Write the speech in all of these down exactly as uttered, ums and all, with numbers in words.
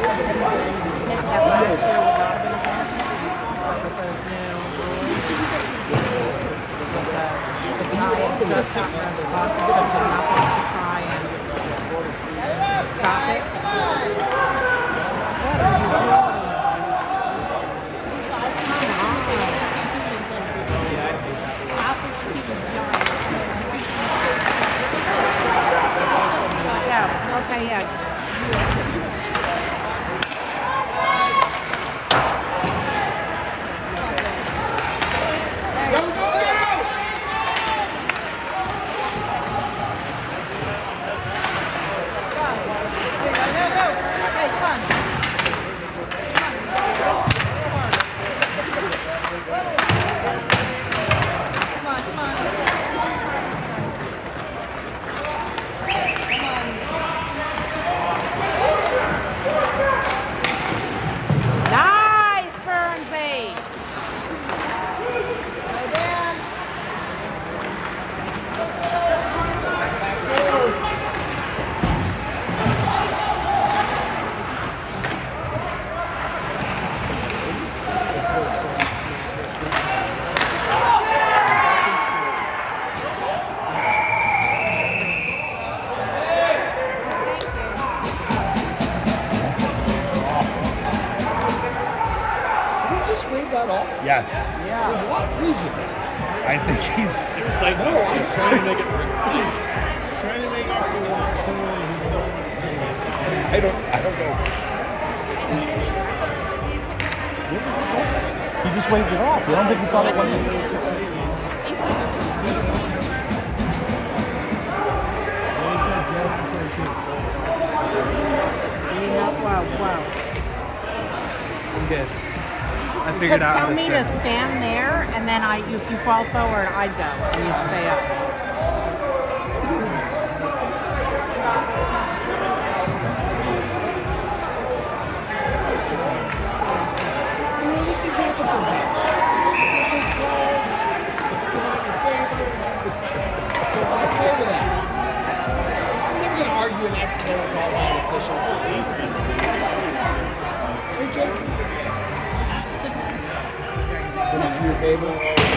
Just got rid of the bus because they're not going to try and stop it. What are you doing? Yeah, okay, yeah. Yes. Yeah. For what reason? I think he's excited. No, he's trying to make it work. Trying to make it work. I don't. I don't know. What was the call? He just waved it off. I don't think he thought it went in. Wow, wow. I'm good. I figured out how Tell to me to stand there, and then I, if you fall forward, I go, and you stay up. You know, these things happen sometimes. You get calls, come out in your favor. I'm okay with that. I'm never going to argue an accidental call by an official. Hey, Joe. In your favor?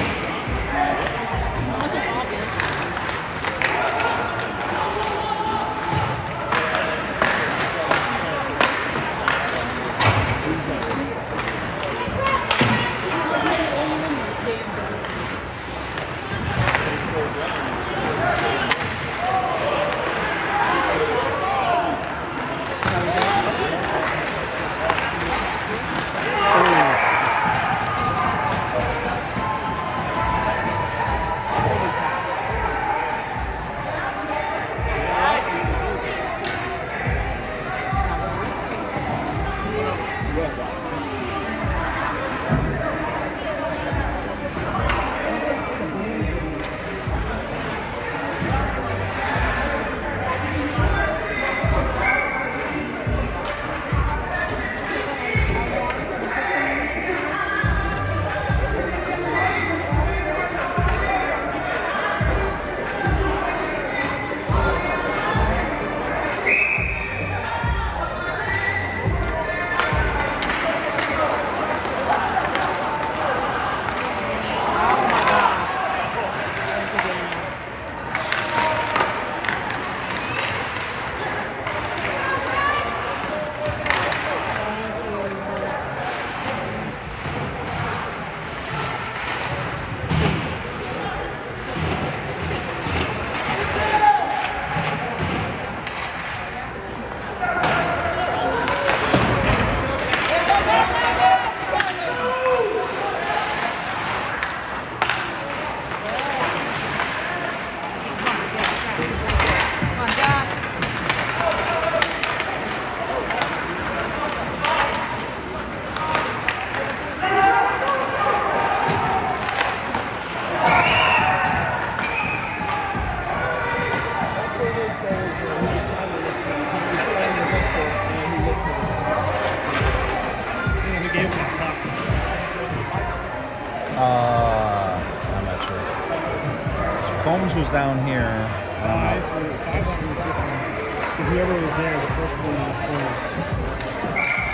Uh, I'm not sure. Combs was down here. Five, five hundred, whoever was there, the first one was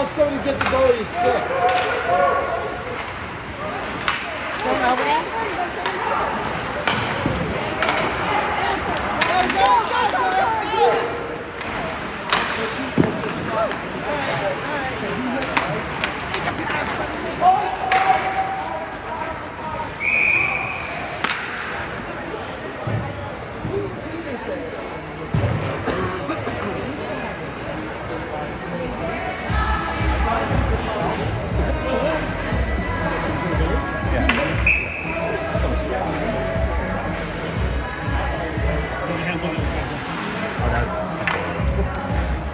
saw somebody get the goal of your stick. Going over there? Oh, that's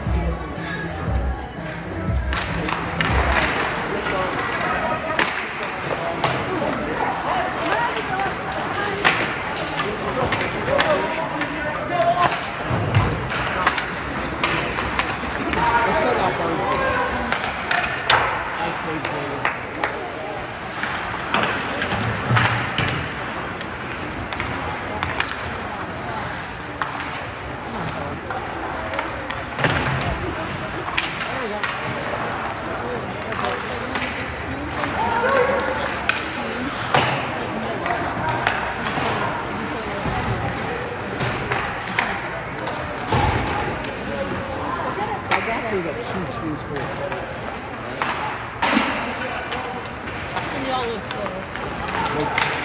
Shut up, Arnold. I say Dave. We got two teams for it. And they all live close.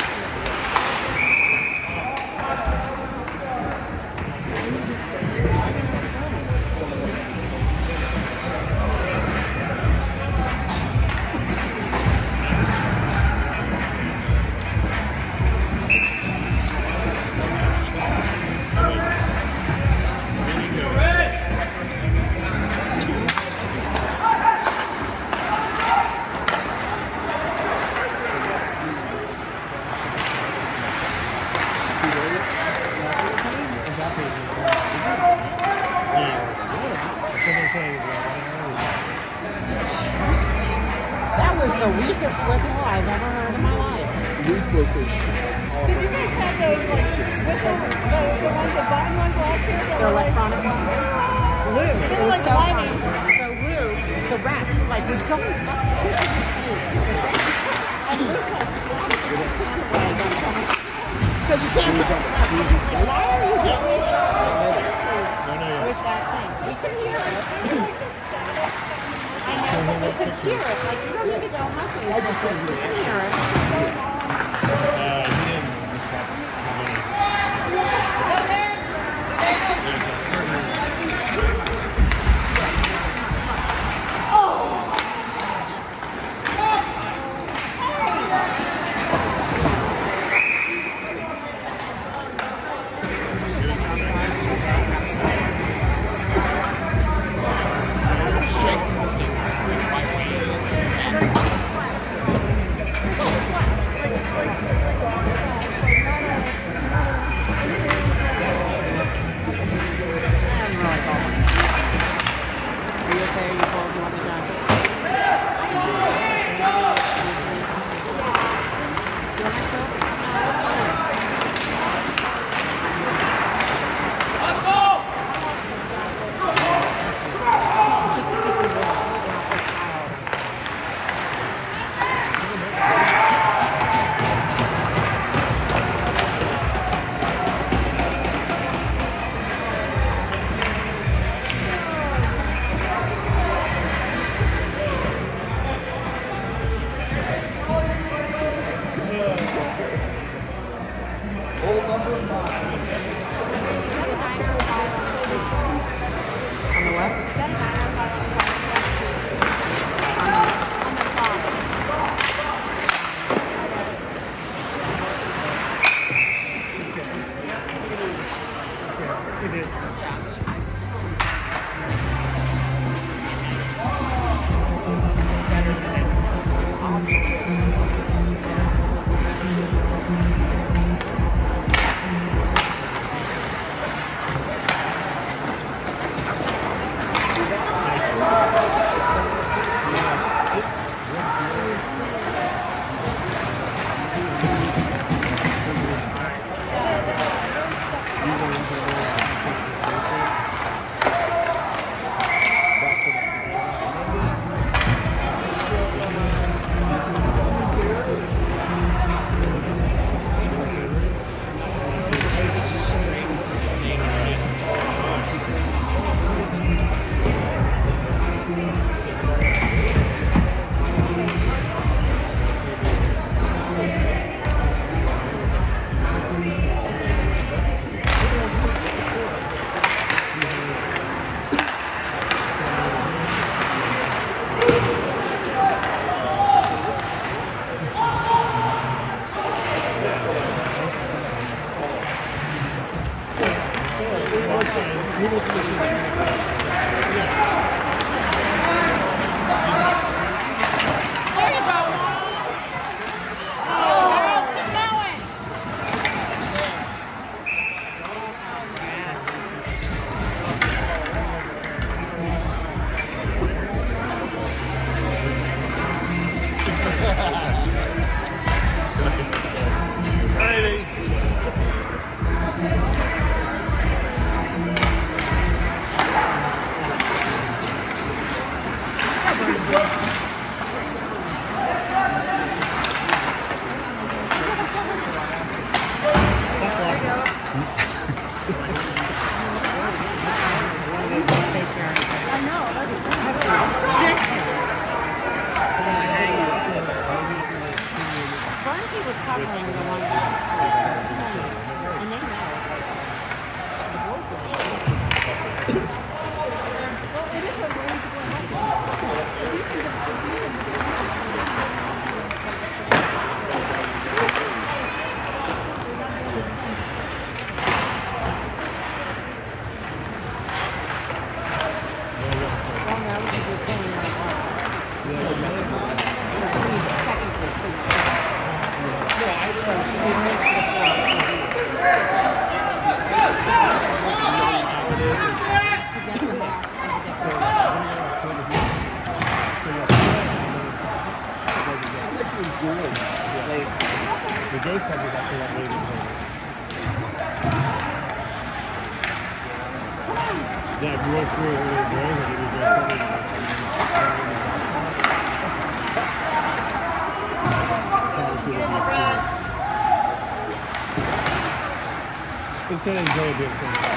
That was the weakest whistle I've ever heard in my life. Weak workers. Did you guys have those like whistles, the, the ones, the button ones last year? The electronic ones. Lou, it They were was like so fun. whining. So Lou, the rap, like we're going and Lou has because you can't why are you doing it with that thing? We can hear it. I know, but we can hear it. Like you don't need to go hunting. I just want to hear it. Uh, he didn't discuss how many. There's a certain. He wants to make sure that There you go. Oh, keep going. Barney was covering the one and they know. The ghost pepper is actually that lady. Yeah, if you want to screw it with the girls, I'll give you ghost pepper. Just kind of enjoy a bit.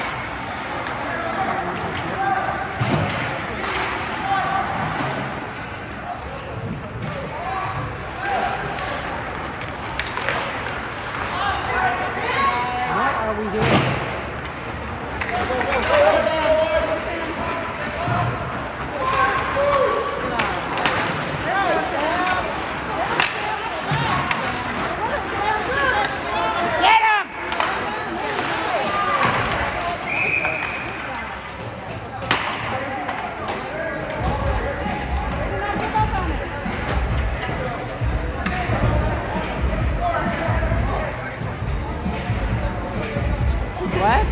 What?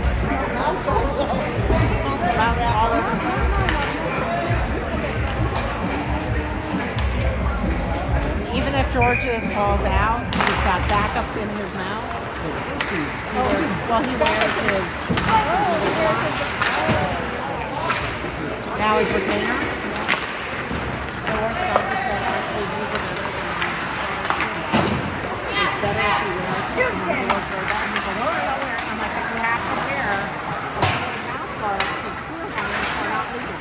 Even if George's falls out, he's got backups in his mouth. Well, he wears his. Now his retainer. The orthodontist said actually use it. It's better if you wear it. He's like, oh, no, wear it. I'm like, you have to wear mouth guards because clear ones are not legal.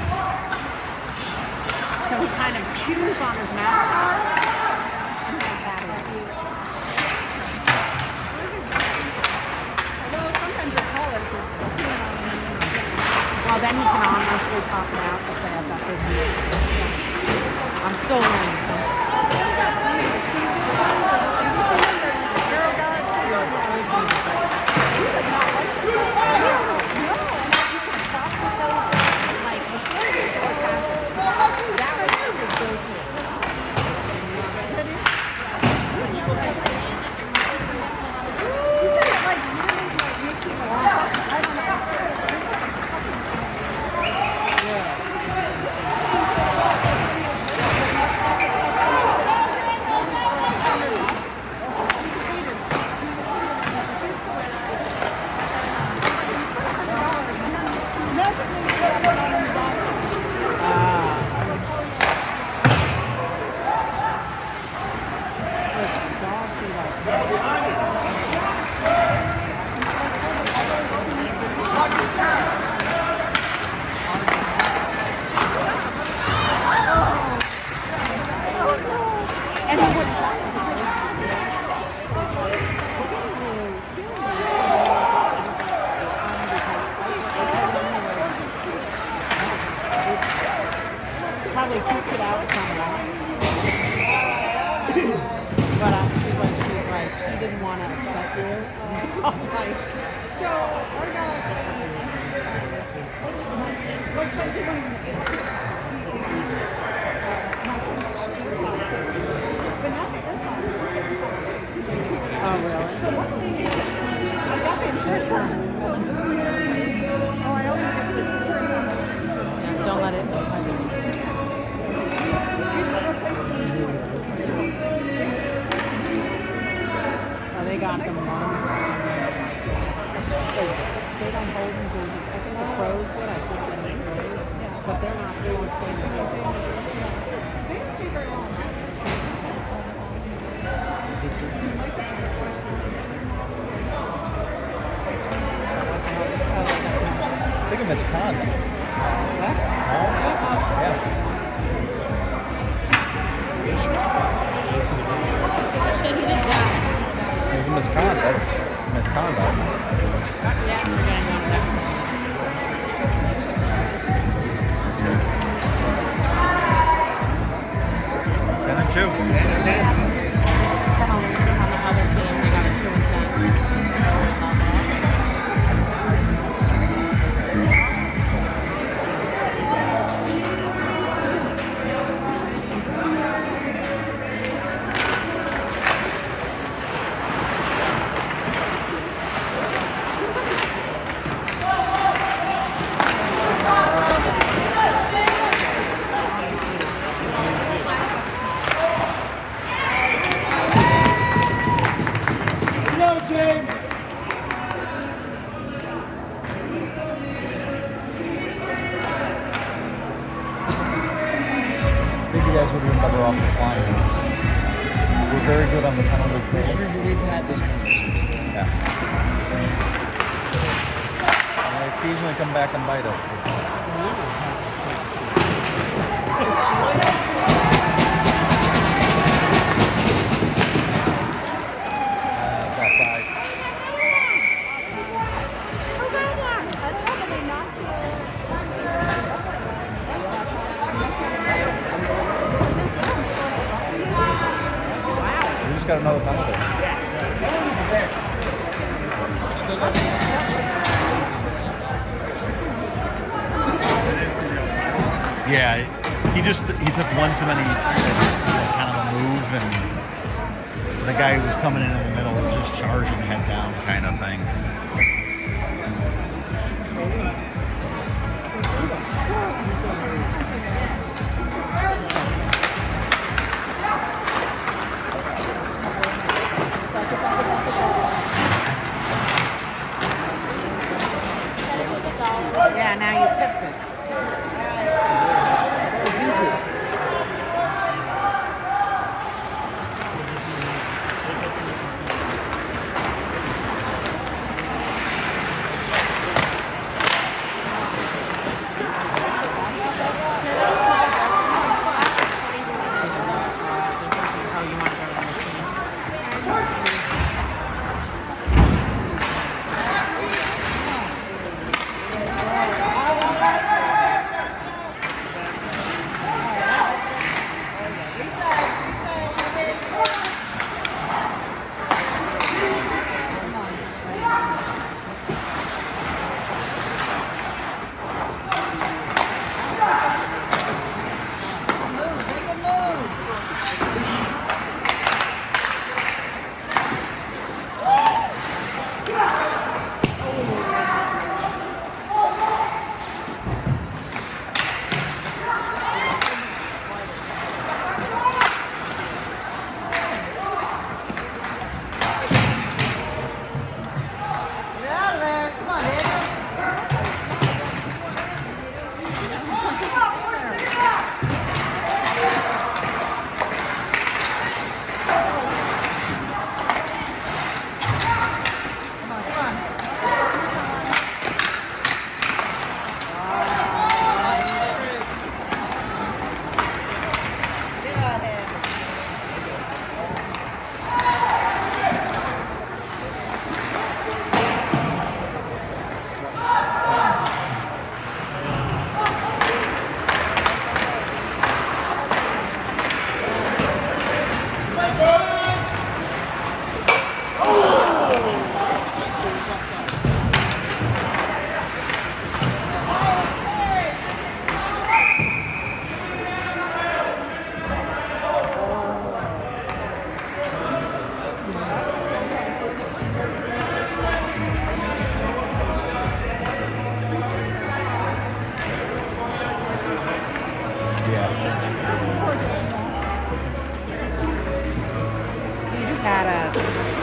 So he kind of chews on his mouth guard and has that in. Well, then he can honestly pop it out and say, I've got this here. I'm still learning something. probably keeps it out somewhere. But uh, she's like, she's like, he didn't want to upset you. I was like, So our dog looks like he wants but not this one. oh really? I got the insurance one. Oh, I don't think it's the insurance. Yeah, don't let it. Oh, they got them ones. They don't hold them jerseys. I think the pros would. I think they make pros. But they're not. They won't stay the same. They don't stay very long. Look at Miss Khan. What? Yeah. He didn't die. It was Miss Khan. That's Miss Khan. Yeah, we're going on that. Ten and two. On the other team, they got a two and ten. I think you guys would have been better off flying. We're very good on the penalty kill. We've had this conversation. Yeah. They occasionally come back and bite us. Uh, it's outside. That's probably not We just got another penalty. Yeah, he just he took one too many like, kind of a move, and the guy who was coming in in the middle was just charging head down kind of thing. Yeah, now you tipped it.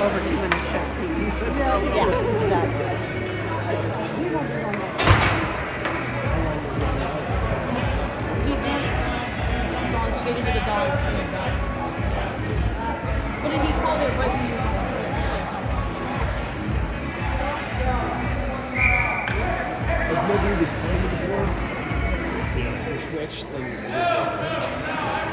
over too many shot pieces. Yeah, exactly. He did. Gone straight into the dog. What did he call it right when you If nobody was playing with the board, the switch, then it is what it is.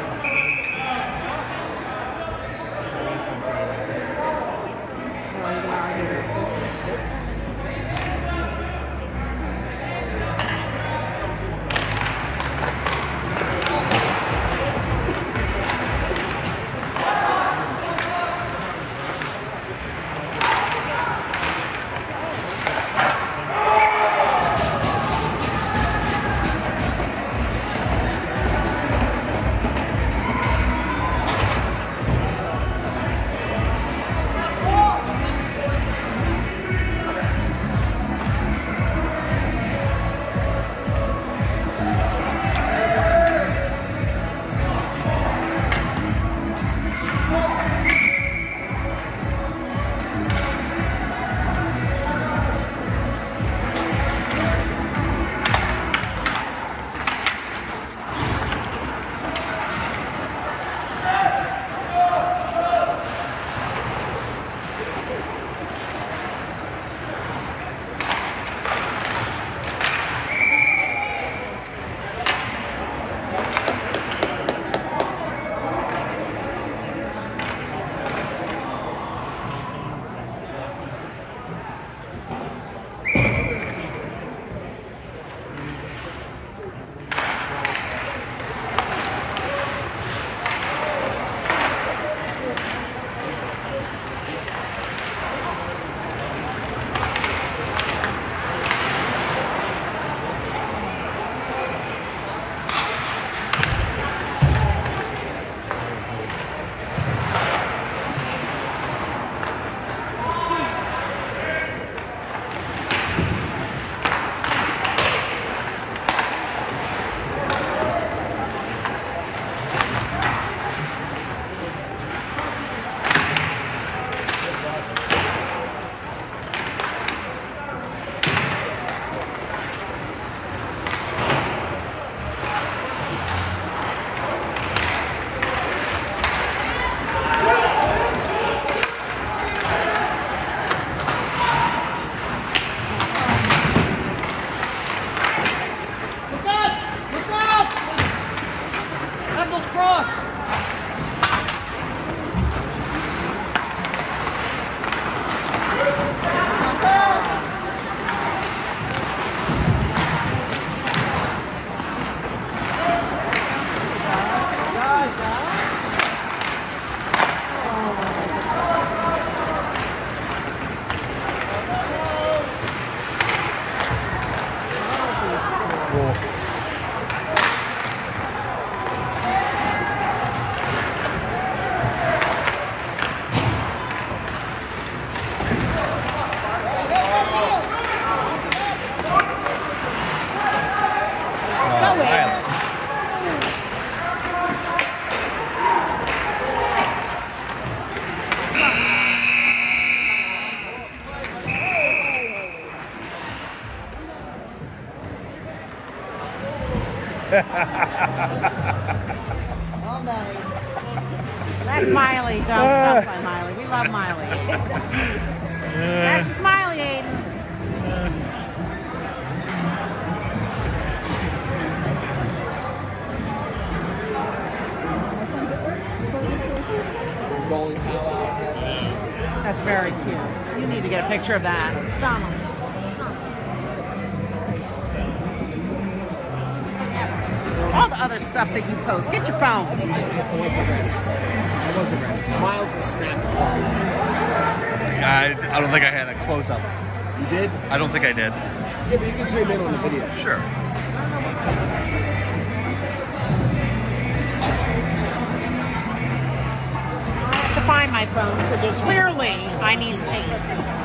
That's Miley. Don't stop by Miley. We love Miley. That's Smiley, Aiden. Rolling powwow. That's very cute. You need to get a picture of that. Donald. All the other stuff that you post. Get your phone. I wasn't ready. I wasn't ready. Miles is snapping. I, I don't think I had a close up. You did? I don't think I did. Yeah, but you can zoom in on the video. Sure. To find my phone because clearly I need to take it.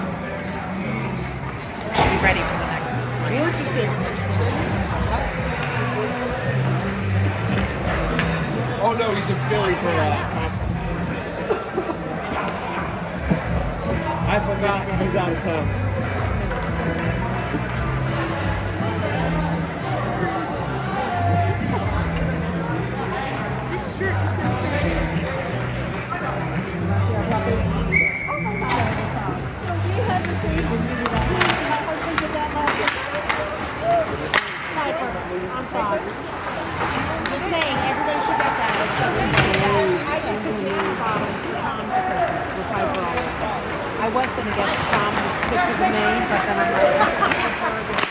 Be ready for the next one. George is taking pictures. Oh no, he's in Philly for a uh, conference. I forgot he's out of town. This shirt is so pretty. So we had the same. My husband did that last year. Piper, I'm sorry. Just saying, everybody should get that. I get the jam bottles for Tom for Christmas with Piper on it. I was going to get Tom pictures of me, but then I'm like,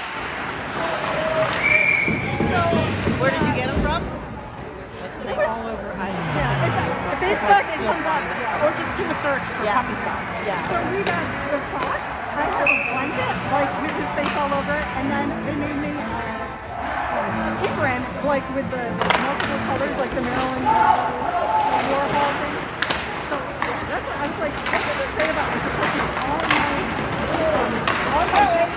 Where did you get them from? it's all over. I, yeah, it's a, Facebook and comes up, yeah. Or just do a search for Yeah. puppy socks. Yeah. So we got the fox. I have a blanket, like with his face all over it, and then they made me uh, apron, like with the multiple colors, like the Maryland Warhol thing. So that's what I was like, I could just say about this all night. All night.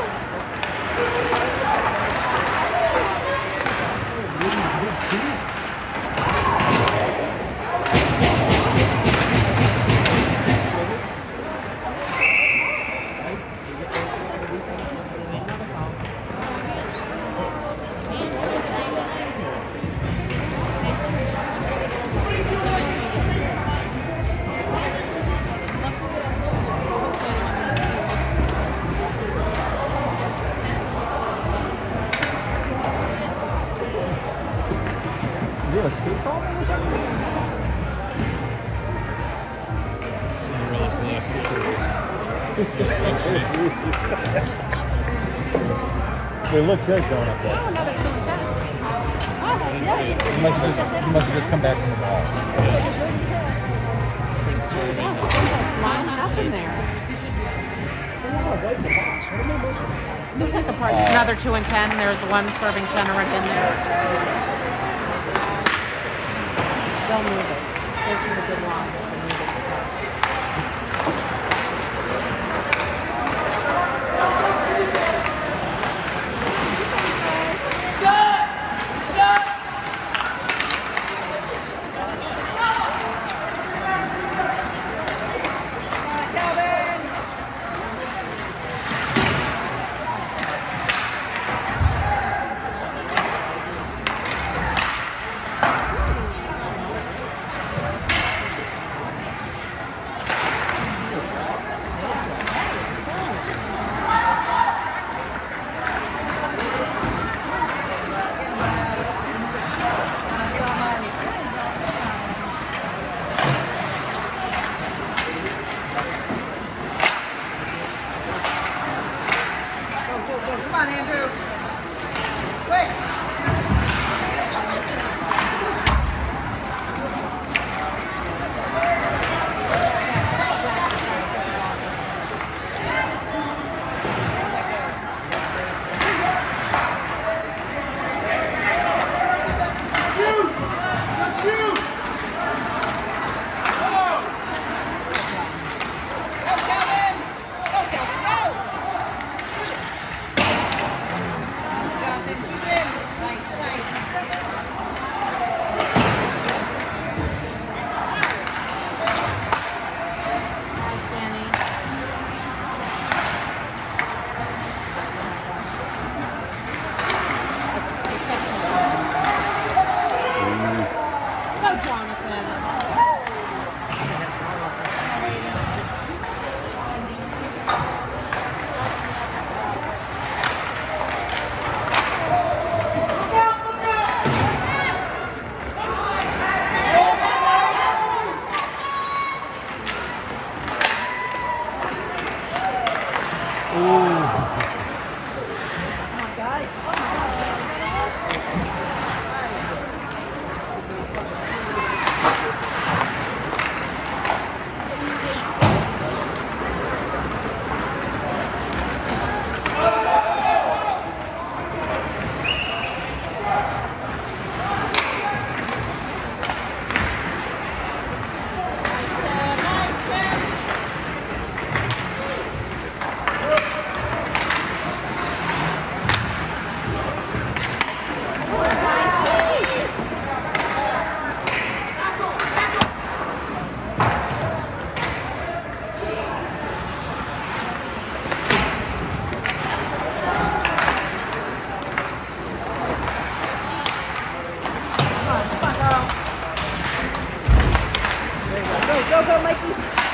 Do you have a skate salt or something? Cinderella's glass slippers. They look good going up there. another two and ten. You must have just, you must have just come back from the ball. Line up in there. Looks like a party. Another two and ten. There's one serving ten right in there. They'll move it. This is a good line. They'll move it. Go, go, go, Mikey.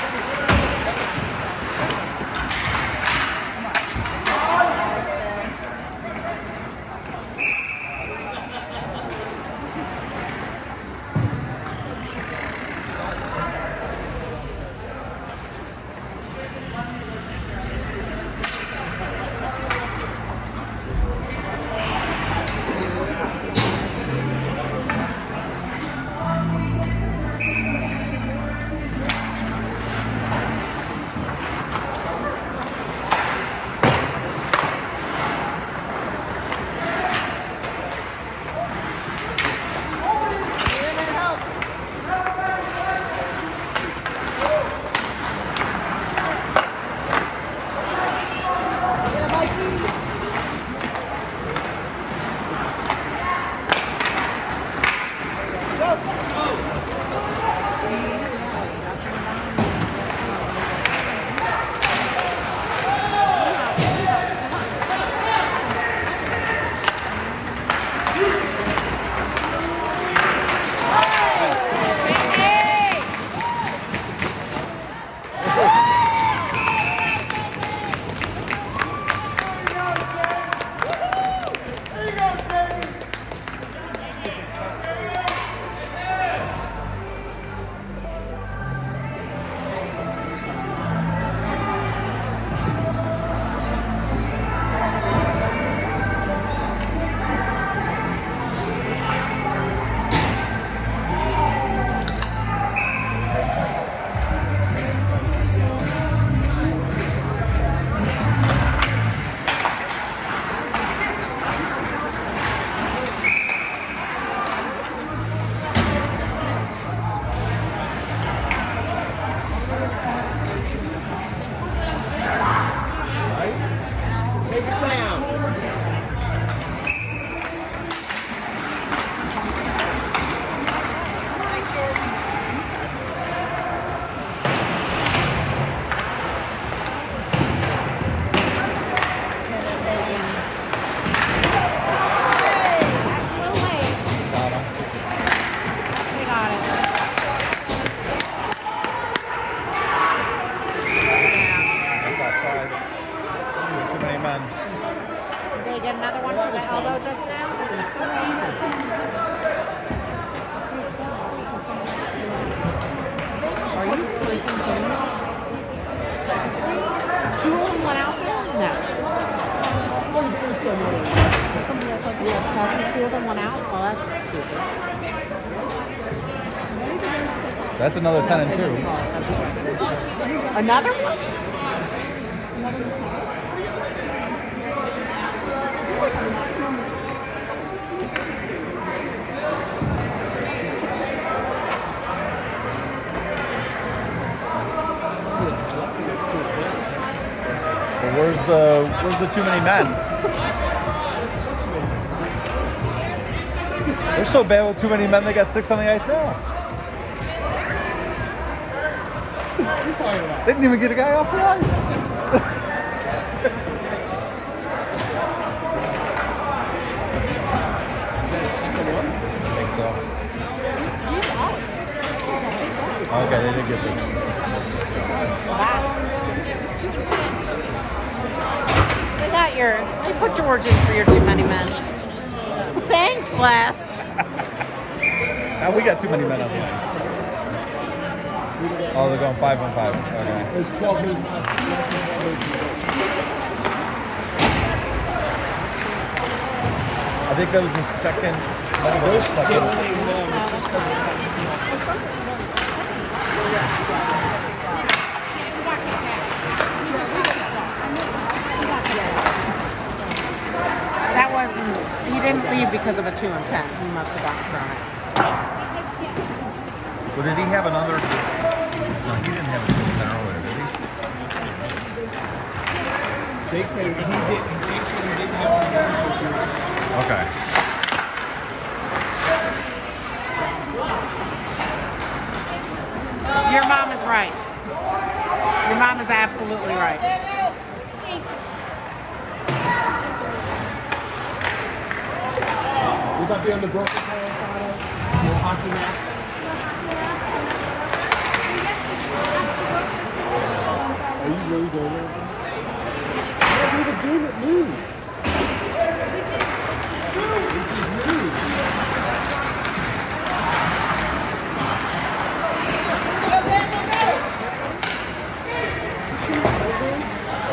That's another ten and two. Another one? But where's the where's the too many men? They're so bad with too many men. They got six on the ice now. They didn't even get a guy off the ice. Is that a second one? I think so. Okay, they did get this. They got your, they put George in for your too many men. Thanks, Blast. Now we got too many men on the ice. Oh, they're going five on five. Okay. There's twelve minutes left. I think that was the second. Those did say no. It's just That wasn't, he didn't leave because of a two and ten. He must have gotten thrown it. Well, did he have another? No, he didn't have a two ten earlier, did he? Jake said he did. Jake said he didn't have one. Okay. Your mom is right. Your mom is absolutely right. Would that be on the broken hockey match. Are you really going there? Yeah, do the game at noon. Which is noon. Two photos?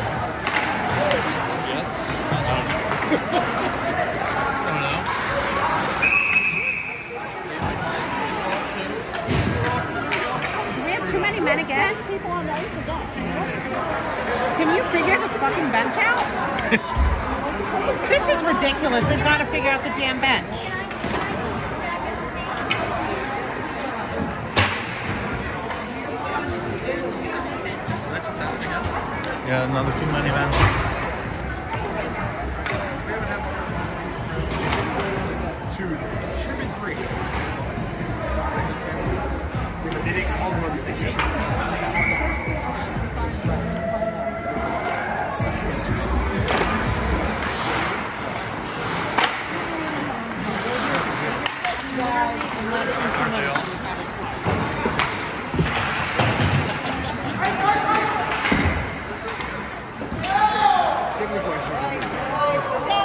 Yes. I don't know. I don't know. Do we have too many men again? People on the ice again. Can you figure the fucking bench out? This is ridiculous. They've got to figure out the damn bench. Yeah, another too many men. Two. Should have been three. But they didn't call them on the sheet. Give me a question.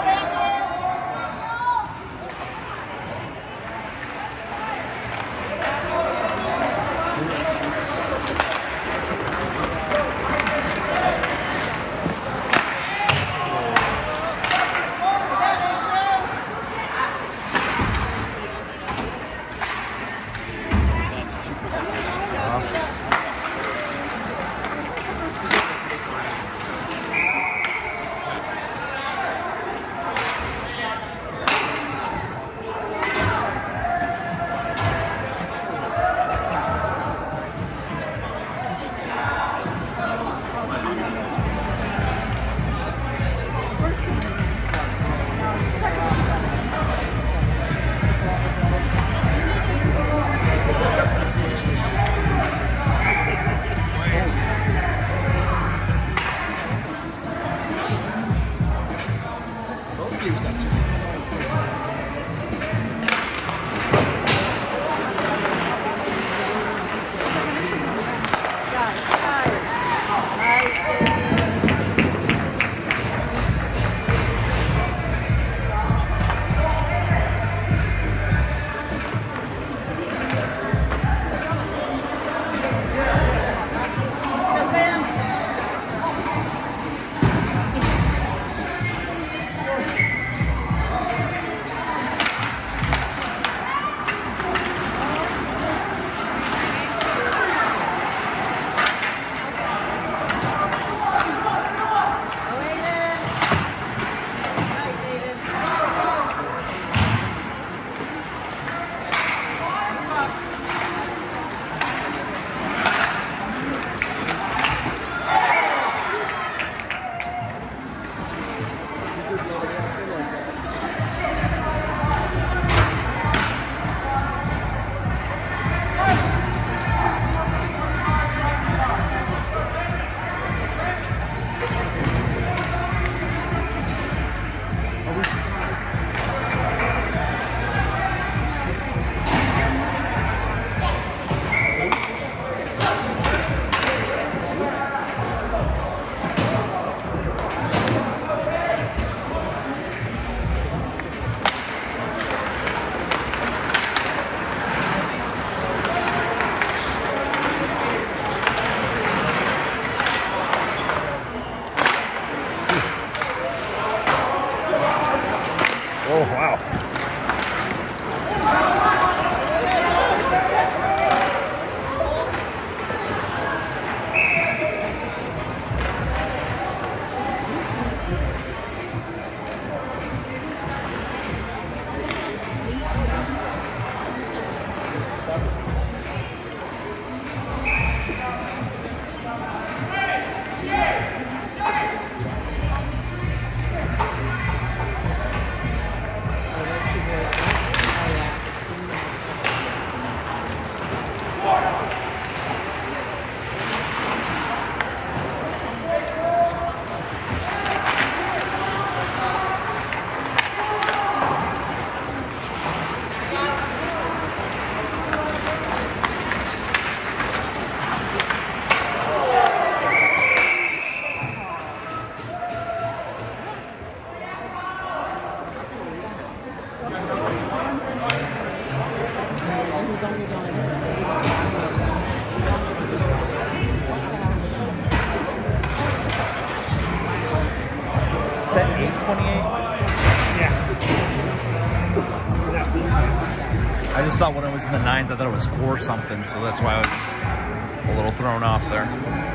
always thought when it was in the nines, I thought it was four something, so that's why I was a little thrown off there.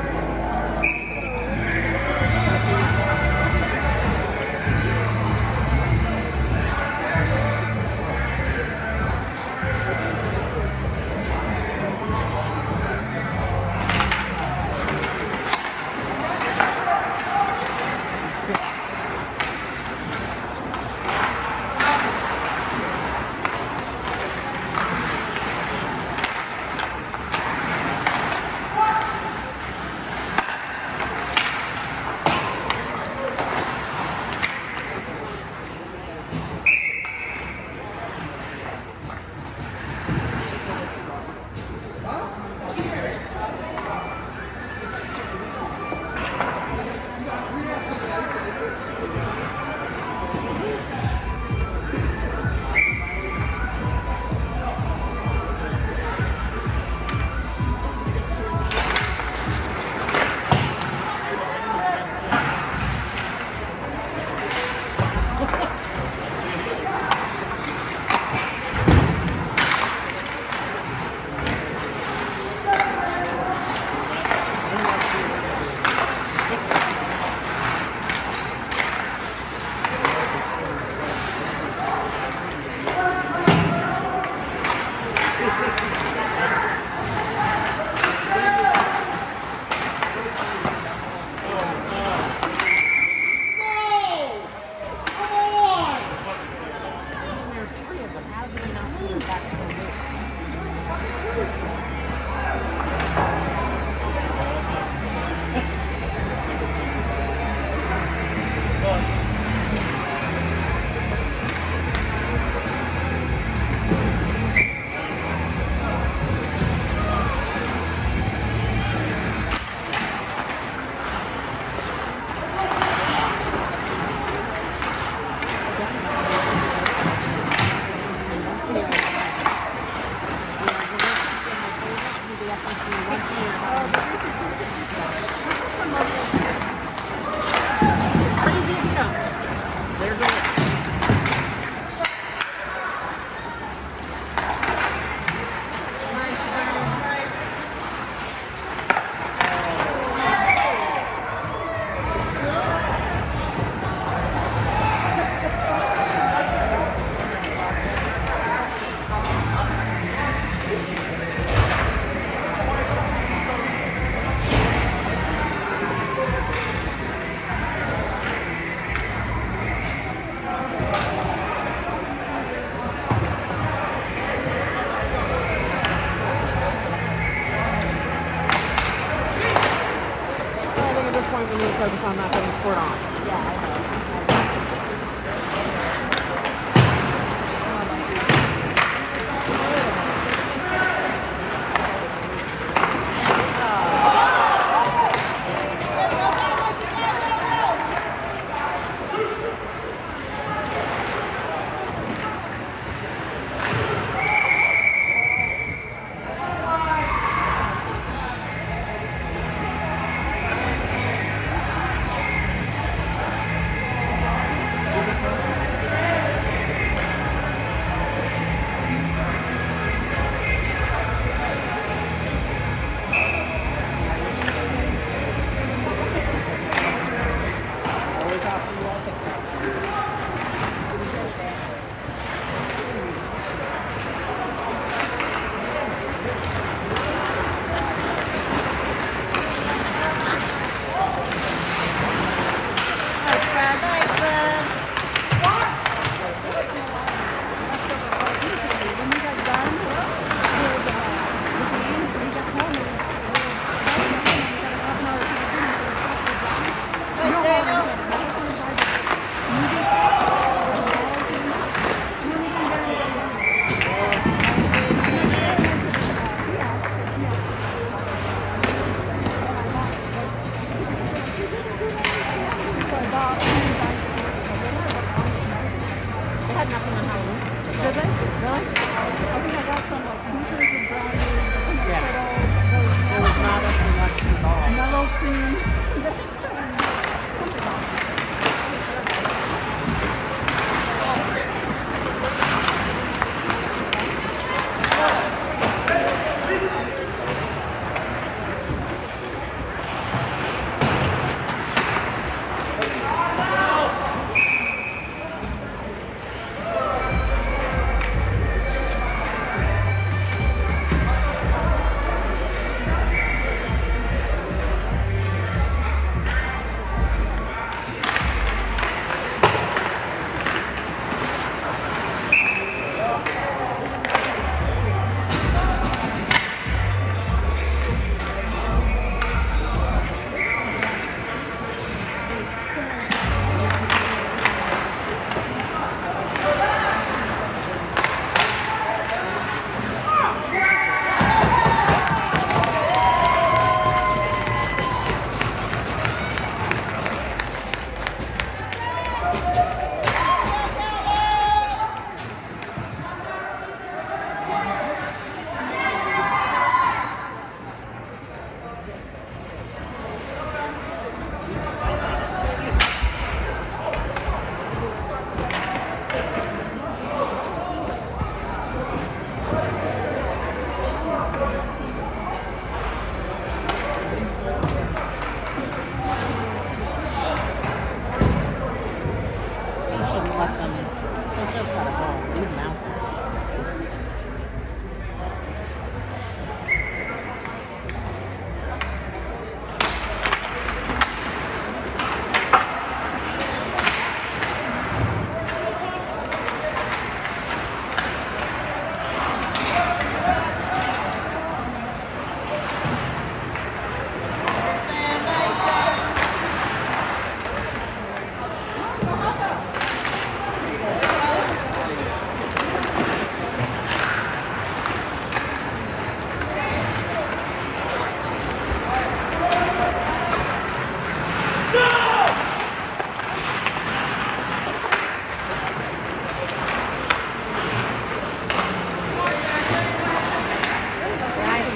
We need to focus on not getting scored on.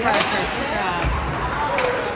pressure. Stop.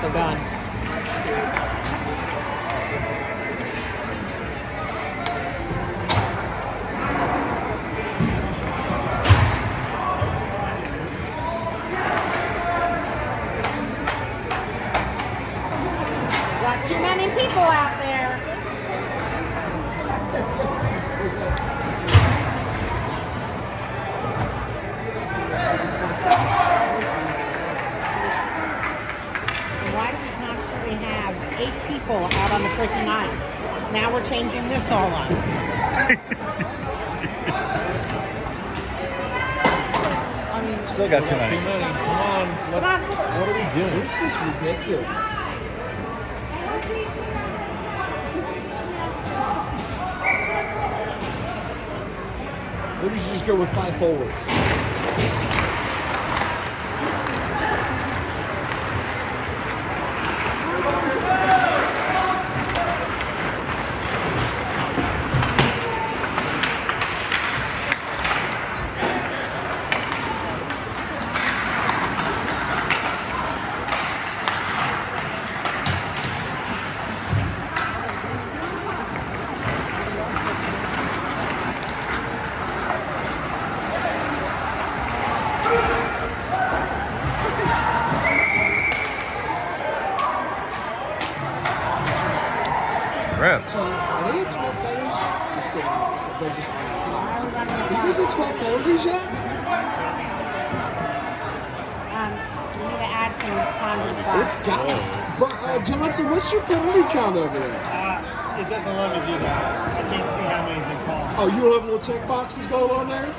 We're done. Got too many people out there. Why do we constantly have eight people out on the freaking ice? Now we're changing this all up. I mean, Still got too many. Too many. Come on. come Let's, on. what are we doing? This is ridiculous. Maybe we should just go with five forwards. Rip. So, are they at twelve penalties? Just kidding. They're just. Are you guys at twelve penalties yet? Um, we need to add some time to the box. It's got it. But, uh, Johnson, what's your penalty count over there? Uh, it doesn't let me do that. So I can't see how many they call. Oh, you don't have little check boxes going on there?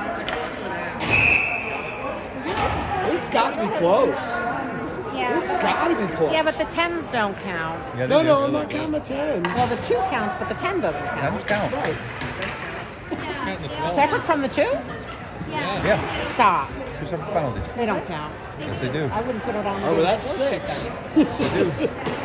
It's got to be close. Yeah. It's got to be close. Yeah, but the tens don't count. Yeah, they No, do. no, I'm not counting the tens. Well, the two counts, but the ten doesn't count. Tens count. Right. Separate from the two? Yeah. Stop. Two separate penalties. They don't count. Yes, they do. I wouldn't put it on. Oh, well, that's six.